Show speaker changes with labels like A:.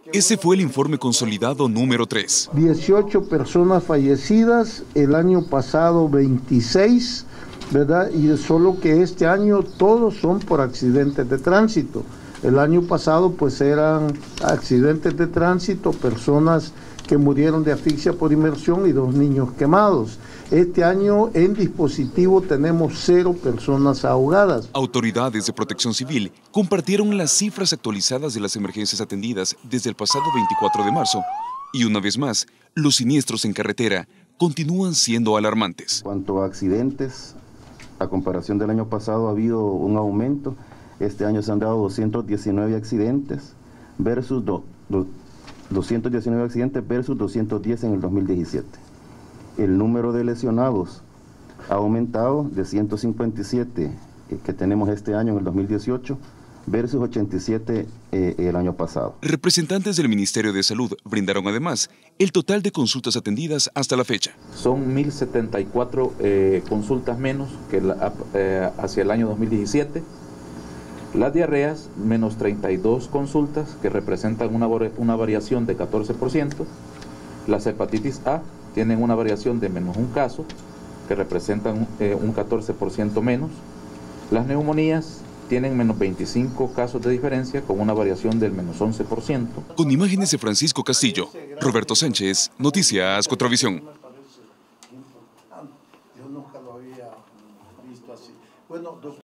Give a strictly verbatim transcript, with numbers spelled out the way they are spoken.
A: Ese fue el informe consolidado número tres.
B: dieciocho personas fallecidas, el año pasado veintiséis, ¿verdad? Y solo que este año todos son por accidentes de tránsito. El año pasado pues eran accidentes de tránsito, personas que murieron de asfixia por inmersión y dos niños quemados. Este año en dispositivo tenemos cero personas ahogadas.
A: Autoridades de Protección Civil compartieron las cifras actualizadas de las emergencias atendidas desde el pasado veinticuatro de marzo. Y una vez más, los siniestros en carretera continúan siendo alarmantes.
C: En cuanto a accidentes, a comparación del año pasado ha habido un aumento. Este año se han dado doscientos diecinueve accidentes versus do, do, doscientos diecinueve accidentes versus doscientos diez en el dos mil diecisiete. El número de lesionados ha aumentado de ciento cincuenta y siete eh, que tenemos este año en el dos mil dieciocho versus ochenta y siete eh, el año pasado.
A: Representantes del Ministerio de Salud brindaron además el total de consultas atendidas hasta la fecha.
D: Son mil setenta y cuatro eh, consultas menos que la, eh, hacia el año dos mil diecisiete. Las diarreas, menos treinta y dos consultas, que representan una, una variación de catorce por ciento. Las hepatitis A tienen una variación de menos un caso, que representan eh, un catorce por ciento menos. Las neumonías tienen menos veinticinco casos de diferencia, con una variación del menos once por ciento.
A: Con imágenes de Francisco Castillo, Roberto Sánchez, Noticias cuatro Visión.
B: Yo nunca lo había visto así. Bueno,